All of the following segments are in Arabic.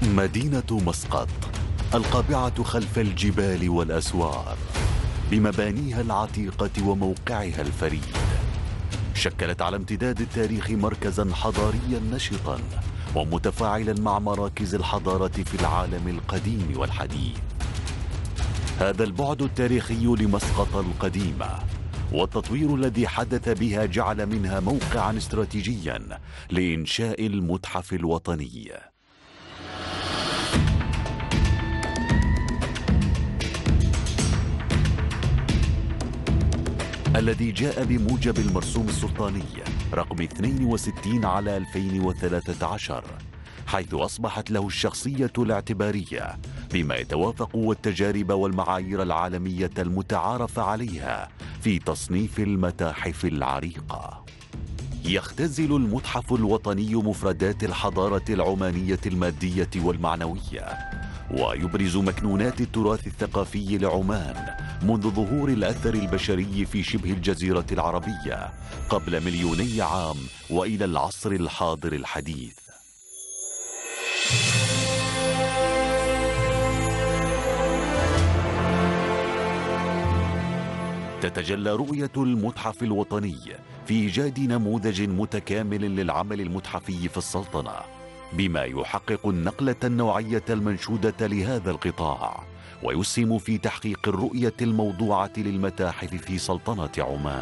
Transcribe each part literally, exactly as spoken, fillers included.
مدينة مسقط القابعة خلف الجبال والأسوار بمبانيها العتيقة وموقعها الفريد، شكلت على امتداد التاريخ مركزا حضاريا نشطا ومتفاعلا مع مراكز الحضارة في العالم القديم والحديث. هذا البعد التاريخي لمسقط القديمة والتطوير الذي حدث بها جعل منها موقعا استراتيجيا لإنشاء المتحف الوطني. الذي جاء بموجب المرسوم السلطاني رقم اثنين وستين على ألفين وثلاثة عشر، حيث أصبحت له الشخصية الاعتبارية بما يتوافق والتجارب والمعايير العالمية المتعارف عليها في تصنيف المتاحف العريقة. يختزل المتحف الوطني مفردات الحضارة العمانية المادية والمعنوية، ويبرز مكنونات التراث الثقافي لعمان منذ ظهور الأثر البشري في شبه الجزيرة العربية قبل مليوني عام وإلى العصر الحاضر الحديث. تتجلى رؤية المتحف الوطني في إيجاد نموذج متكامل للعمل المتحفي في السلطنة، بما يحقق النقلة النوعية المنشودة لهذا القطاع ويسهم في تحقيق الرؤية الموضوعة للمتاحف في سلطنة عمان.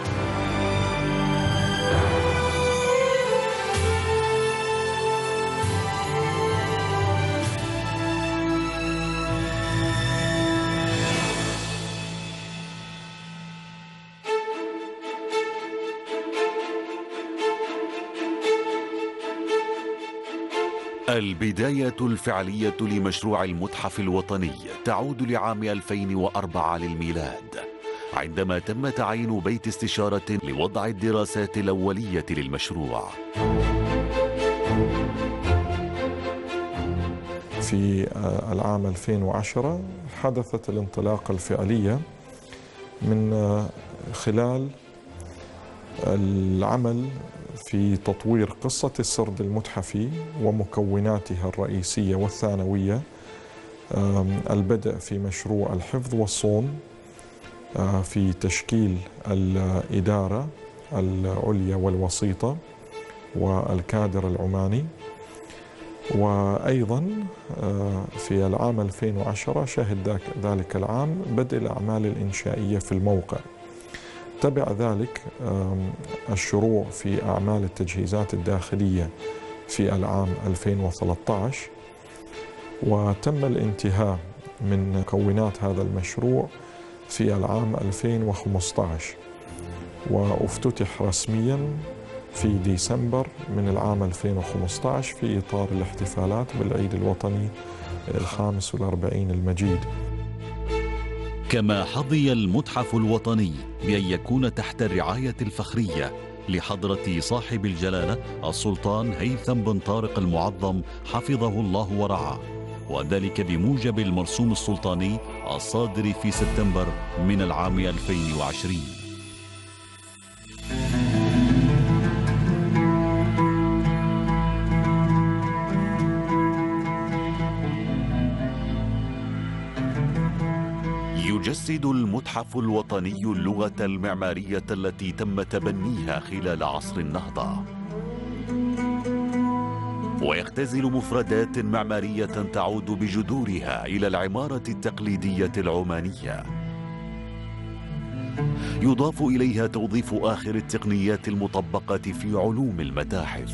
البداية الفعلية لمشروع المتحف الوطني تعود لعام ألفين وأربعة للميلاد، عندما تم تعيين بيت استشارة لوضع الدراسات الأولية للمشروع. في العام ألفين وعشرة حدثت الانطلاقة الفعلية من خلال العمل في تطوير قصة السرد المتحفي ومكوناتها الرئيسية والثانوية، البدء في مشروع الحفظ والصون، في تشكيل الإدارة العليا والوسيطة والكادر العماني، وأيضا في العام ألفين وعشرة شهد ذلك العام بدء الأعمال الإنشائية في الموقع. تبع ذلك الشروع في أعمال التجهيزات الداخلية في العام ألفين وثلاثة عشر، وتم الانتهاء من مكونات هذا المشروع في العام ألفين وخمسة عشر، وافتتح رسميا في ديسمبر من العام ألفين وخمسة عشر في إطار الاحتفالات بالعيد الوطني الخامس والأربعين المجيد. كما حظي المتحف الوطني بأن يكون تحت الرعاية الفخرية لحضرة صاحب الجلالة السلطان هيثم بن طارق المعظم حفظه الله ورعاه، وذلك بموجب المرسوم السلطاني الصادر في سبتمبر من العام ألفين وعشرين. يجسد المتحف الوطني اللغة المعمارية التي تم تبنيها خلال عصر النهضة، ويختزل مفردات معمارية تعود بجذورها إلى العمارة التقليدية العمانية، يضاف إليها توظيف آخر التقنيات المطبقة في علوم المتاحف.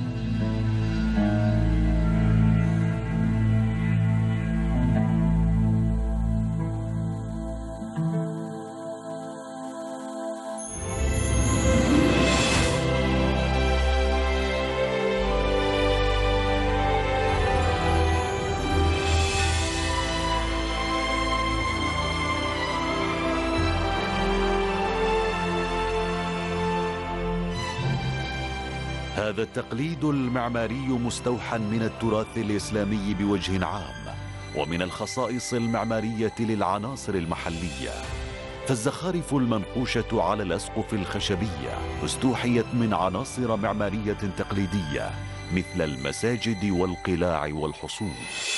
هذا التقليد المعماري مستوحى من التراث الإسلامي بوجه عام ومن الخصائص المعمارية للعناصر المحلية، فالزخارف المنقوشة على الأسقف الخشبية استوحيت من عناصر معمارية تقليدية مثل المساجد والقلاع والحصون.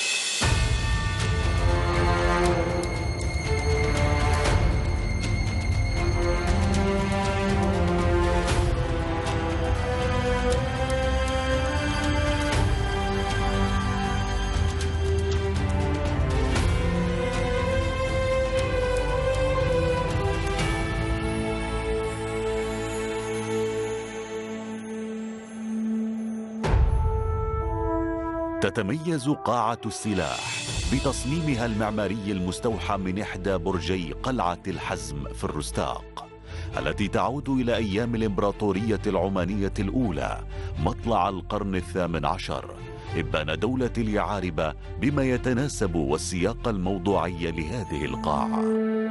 تتميز قاعة السلاح بتصميمها المعماري المستوحى من إحدى برجي قلعة الحزم في الرستاق، التي تعود إلى أيام الإمبراطورية العمانية الأولى مطلع القرن الثامن عشر، إبان دولة اليعاربة بما يتناسب والسياق الموضوعي لهذه القاعة.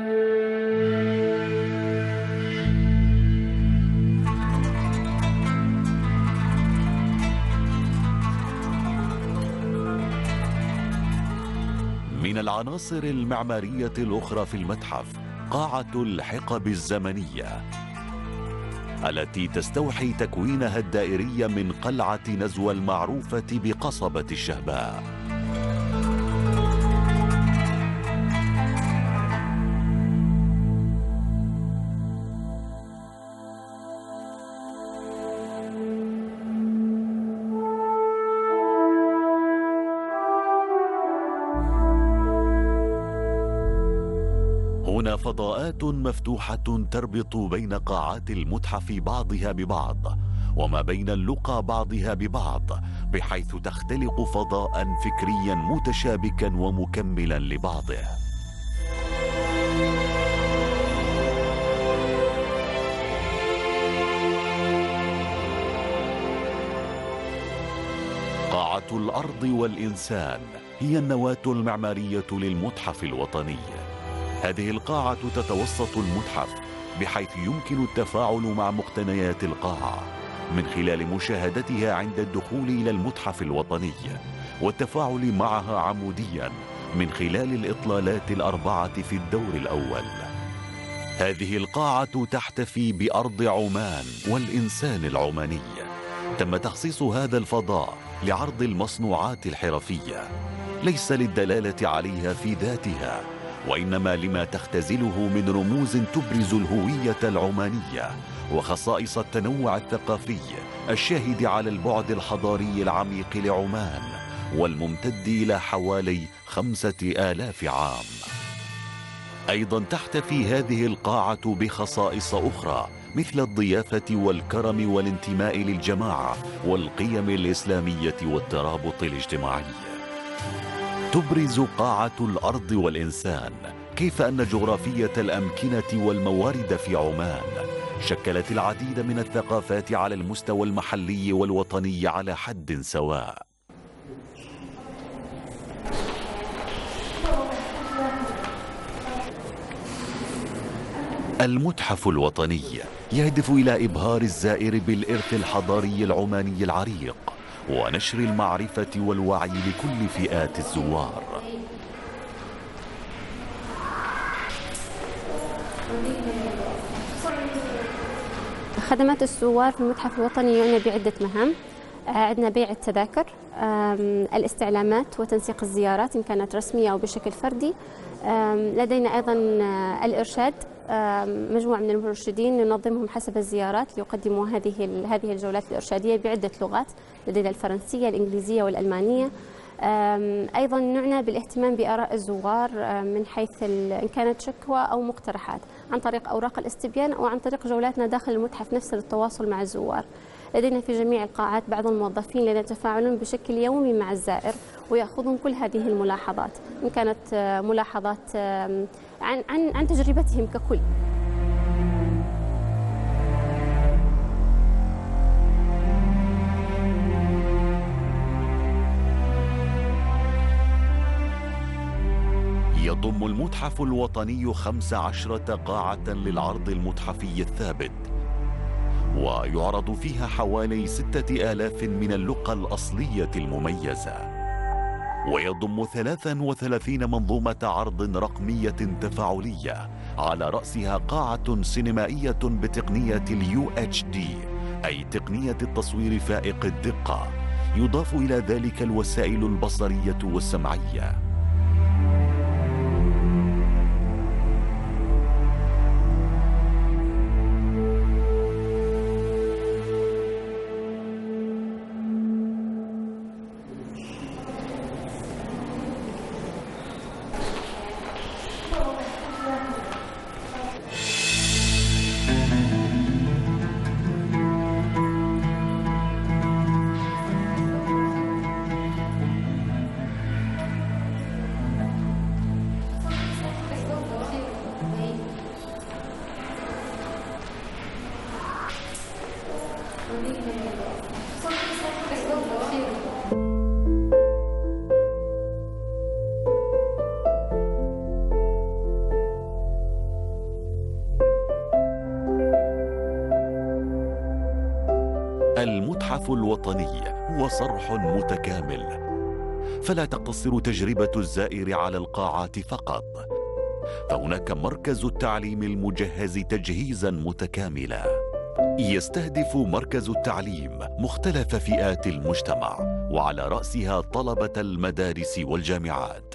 من العناصر المعمارية الأخرى في المتحف قاعة الحقب الزمنية، التي تستوحي تكوينها الدائري من قلعة نزوى المعروفة بقصبة الشهباء. هنا فضاءات مفتوحة تربط بين قاعات المتحف بعضها ببعض وما بين اللقى بعضها ببعض، بحيث تختلق فضاء فكريا متشابكا ومكملا لبعضه. قاعة الأرض والإنسان هي النواة المعمارية للمتحف الوطني. هذه القاعة تتوسط المتحف بحيث يمكن التفاعل مع مقتنيات القاعة من خلال مشاهدتها عند الدخول إلى المتحف الوطني، والتفاعل معها عموديا من خلال الإطلالات الأربعة في الدور الأول. هذه القاعة تحتفي بأرض عمان والإنسان العماني. تم تخصيص هذا الفضاء لعرض المصنوعات الحرفية، ليس للدلالة عليها في ذاتها، وإنما لما تختزله من رموز تبرز الهوية العمانية وخصائص التنوع الثقافي الشاهد على البعد الحضاري العميق لعمان والممتد إلى حوالي خمسة آلاف عام. أيضا تحتفي هذه القاعة بخصائص أخرى مثل الضيافة والكرم والانتماء للجماعة والقيم الإسلامية والترابط الاجتماعي. تبرز قاعة الأرض والإنسان كيف أن جغرافية الأمكنة والموارد في عمان شكلت العديد من الثقافات على المستوى المحلي والوطني على حد سواء. المتحف الوطني يهدف إلى إبهار الزائر بالإرث الحضاري العماني العريق ونشر المعرفة والوعي لكل فئات الزوار. خدمات الزوار في المتحف الوطني يعنى بعدة مهام. عندنا بيع التذاكر، الاستعلامات وتنسيق الزيارات إن كانت رسمية أو بشكل فردي. لدينا أيضا الإرشاد، مجموعة من المرشدين ننظمهم حسب الزيارات ليقدموا هذه هذه الجولات الإرشادية بعدة لغات، لدينا الفرنسية الإنجليزية والألمانية. أيضا نعنى بالاهتمام بآراء الزوار من حيث إن كانت شكوى أو مقترحات عن طريق أوراق الاستبيان أو عن طريق جولاتنا داخل المتحف نفسه للتواصل مع الزوار. لدينا في جميع القاعات بعض الموظفين الذين يتفاعلون بشكل يومي مع الزائر ويأخذون كل هذه الملاحظات، إن كانت ملاحظات عن عن عن تجربتهم ككل. يضم المتحف الوطني خمس عشرة قاعة للعرض المتحفي الثابت، ويعرض فيها حوالي ستة آلاف من اللقى الأصلية المميزة، ويضم ثلاث وثلاثين منظومة عرض رقمية تفاعلية على رأسها قاعة سينمائية بتقنية اليو اتش دي، أي تقنية التصوير فائق الدقة، يضاف إلى ذلك الوسائل البصرية والسمعية. المتحف الوطني هو صرح متكامل، فلا تقتصر تجربة الزائر على القاعات فقط، فهناك مركز التعليم المجهز تجهيزا متكاملا. يستهدف مركز التعليم مختلف فئات المجتمع، وعلى رأسها طلبة المدارس والجامعات.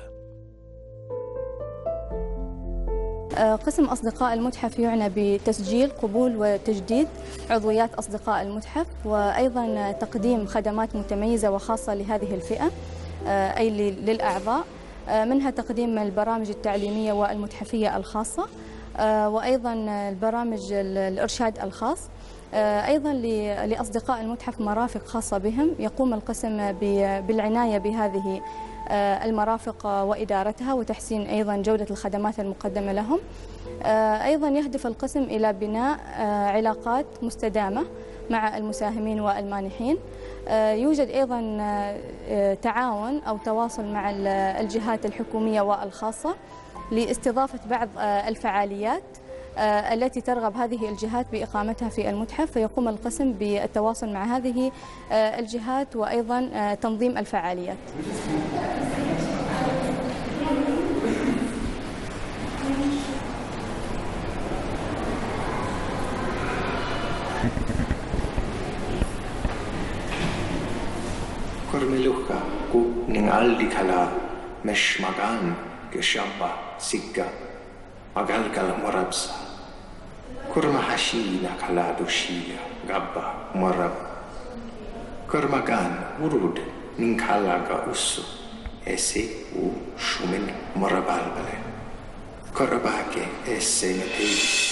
قسم أصدقاء المتحف يعنى بتسجيل، قبول وتجديد عضويات أصدقاء المتحف، وأيضا تقديم خدمات متميزة وخاصة لهذه الفئة أي للأعضاء، منها تقديم البرامج التعليمية والمتحفية الخاصة، وأيضا البرامج الإرشاد الخاص. أيضا لأصدقاء المتحف مرافق خاصة بهم، يقوم القسم بالعناية بهذه المرافق وإدارتها وتحسين أيضا جودة الخدمات المقدمة لهم. أيضا يهدف القسم إلى بناء علاقات مستدامة مع المساهمين والمانحين. يوجد أيضا تعاون أو تواصل مع الجهات الحكومية والخاصة لاستضافة بعض الفعاليات التي ترغب هذه الجهات بإقامتها في المتحف، فيقوم القسم بالتواصل مع هذه الجهات وأيضا تنظيم الفعاليات. Kormeluhka ku ningaldi kala mesh magan geshabba sigga magalgal morabsa kurma hashina kala dushia gabba morab kurmagan urud ninkalaga usu ese u shumin morabal bale korabake esse nete.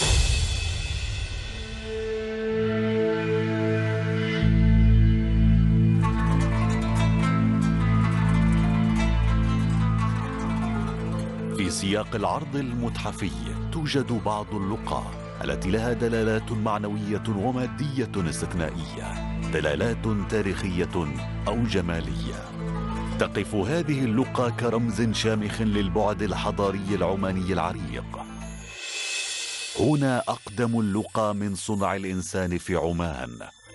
في سياق العرض المتحفي توجد بعض اللقاء التي لها دلالات معنوية ومادية استثنائية، دلالات تاريخية أو جمالية. تقف هذه اللقاء كرمز شامخ للبعد الحضاري العماني العريق. هنا أقدم اللقاء من صنع الإنسان في عمان.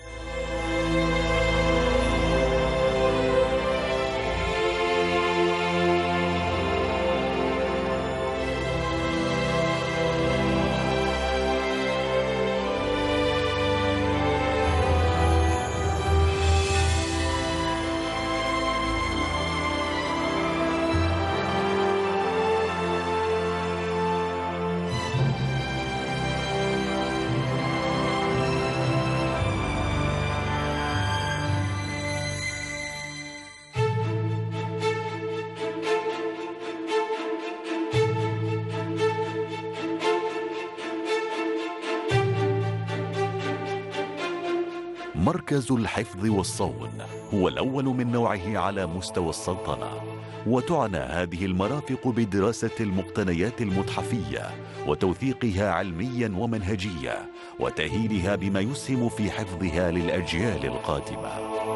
مركز الحفظ والصون هو الأول من نوعه على مستوى السلطنة، وتعنى هذه المرافق بدراسة المقتنيات المتحفية وتوثيقها علميا ومنهجيا وتأهيلها بما يسهم في حفظها للأجيال القادمة.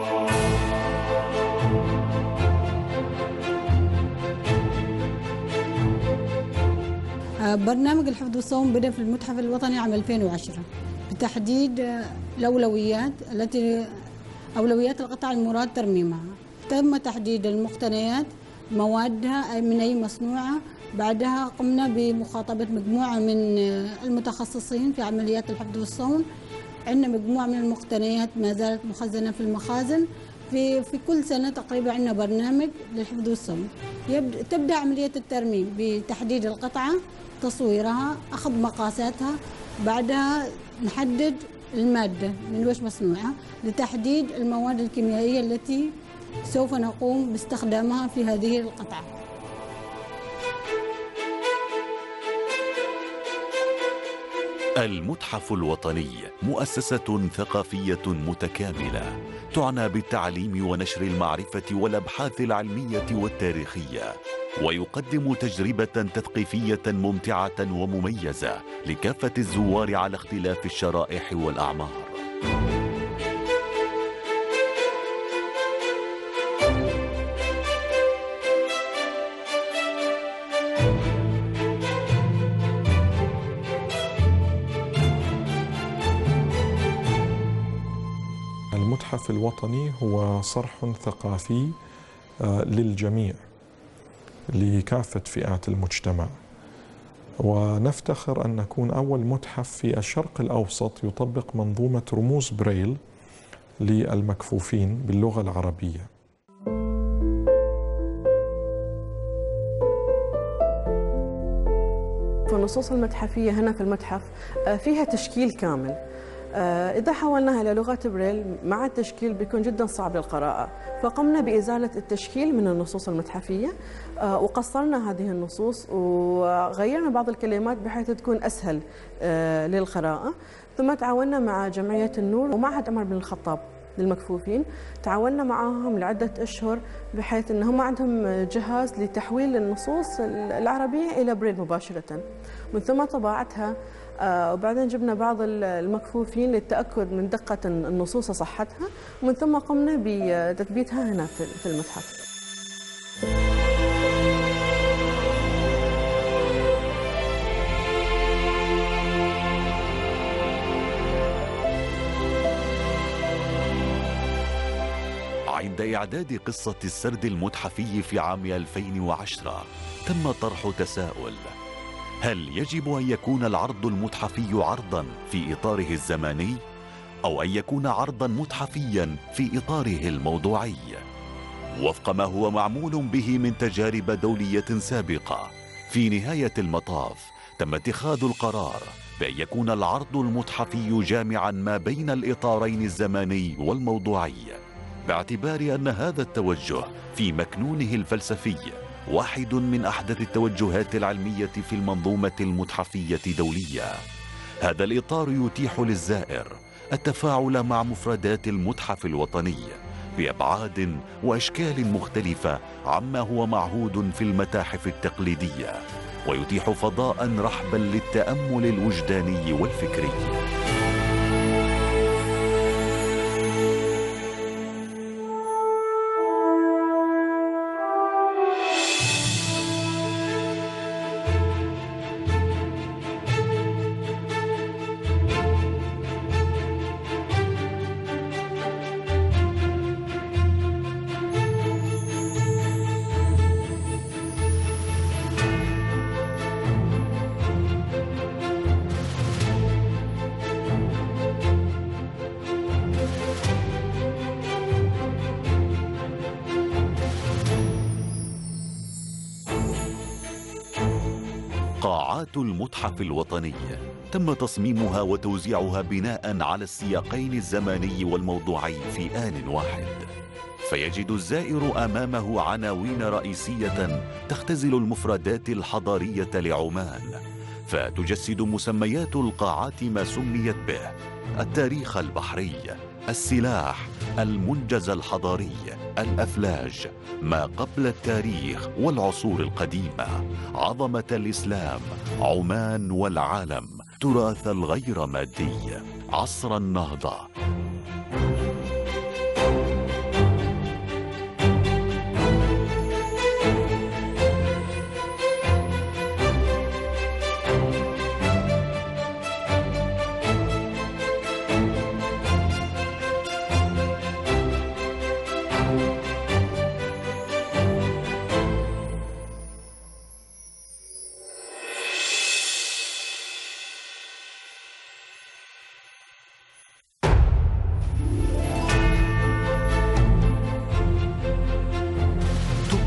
برنامج الحفظ والصون بدأ في المتحف الوطني عام ألفين وعشرة بتحديد الأولويات التي أولويات القطع المراد ترميمها. تم تحديد المقتنيات، موادها من أي مصنوعة. بعدها قمنا بمخاطبة مجموعة من المتخصصين في عمليات الحفظ والصون. عندنا مجموعة من المقتنيات ما زالت مخزنة في المخازن، في في كل سنة تقريبا عندنا برنامج للحفظ والصون. تبدأ عملية الترميم بتحديد القطعة، تصويرها، أخذ مقاساتها، بعدها نحدد المادة من وش مصنوعة لتحديد المواد الكيميائية التي سوف نقوم باستخدامها في هذه القطعة. المتحف الوطني مؤسسة ثقافية متكاملة تعنى بالتعليم ونشر المعرفة والأبحاث العلمية والتاريخية، ويقدم تجربة تثقيفية ممتعة ومميزة لكافة الزوار على اختلاف الشرائح والأعمار. المتحف الوطني هو صرح ثقافي للجميع لكافة فئات المجتمع، ونفتخر أن نكون أول متحف في الشرق الأوسط يطبق منظومة رموز بريل للمكفوفين باللغة العربية. النصوص المتحفية هنا في المتحف فيها تشكيل كامل. إذا حولناها إلى لغة بريل مع التشكيل بيكون جدا صعب للقراءة، فقمنا بإزالة التشكيل من النصوص المتحفية وقصرنا هذه النصوص وغيرنا بعض الكلمات بحيث تكون أسهل للقراءة. ثم تعاوننا مع جمعية النور ومعهد عمر بن الخطاب للمكفوفين، تعاوننا معهم لعدة أشهر بحيث أنهم عندهم جهاز لتحويل النصوص العربية إلى بريل مباشرة، من ثم طباعتها، وبعدين جبنا بعض المكفوفين للتأكد من دقة النصوص وصحتها، ومن ثم قمنا بتثبيتها هنا في المتحف. عند إعداد قصة السرد المتحفي في عام ألفين وعشرة تم طرح تساؤل: هل يجب أن يكون العرض المتحفي عرضاً في إطاره الزماني، أو أن يكون عرضاً متحفياً في إطاره الموضوعي؟ وفق ما هو معمول به من تجارب دولية سابقة، في نهاية المطاف تم اتخاذ القرار بأن يكون العرض المتحفي جامعاً ما بين الإطارين الزماني والموضوعي، باعتبار أن هذا التوجه في مكنونه الفلسفي واحد من أحدث التوجهات العلمية في المنظومة المتحفية دولية. هذا الإطار يتيح للزائر التفاعل مع مفردات المتحف الوطني بأبعاد وأشكال مختلفة عما هو معهود في المتاحف التقليدية، ويتيح فضاء رحبا للتأمل الوجداني والفكري. قاعات المتحف الوطني تم تصميمها وتوزيعها بناء على السياقين الزماني والموضوعي في آن واحد، فيجد الزائر أمامه عناوين رئيسية تختزل المفردات الحضارية لعمان، فتجسد مسميات القاعات ما سميت به: التاريخ البحري، السلاح، المنجز الحضاري، الأفلاج، ما قبل التاريخ والعصور القديمة، عظمة الإسلام، عمان والعالم، تراث الغير مادي، عصر النهضة.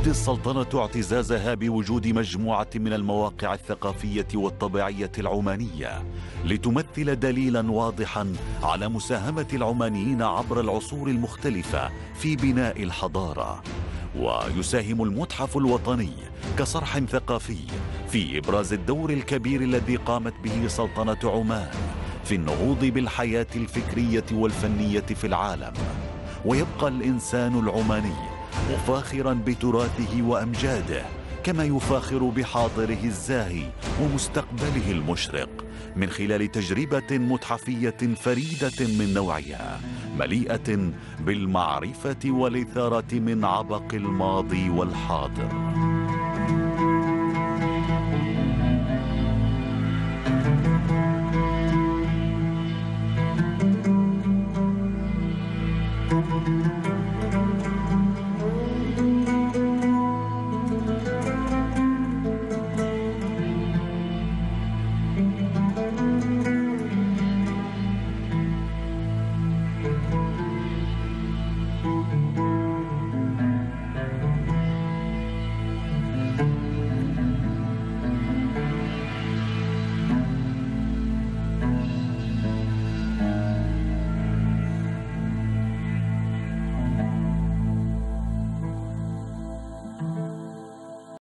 تريد السلطنة اعتزازها بوجود مجموعة من المواقع الثقافية والطبيعية العمانية لتمثل دليلا واضحا على مساهمة العمانيين عبر العصور المختلفة في بناء الحضارة. ويساهم المتحف الوطني كصرح ثقافي في إبراز الدور الكبير الذي قامت به سلطنة عمان في النهوض بالحياة الفكرية والفنية في العالم. ويبقى الإنسان العماني مفاخرا بتراثه وأمجاده، كما يفاخر بحاضره الزاهي ومستقبله المشرق من خلال تجربة متحفية فريدة من نوعها، مليئة بالمعرفة والإثارة من عبق الماضي والحاضر.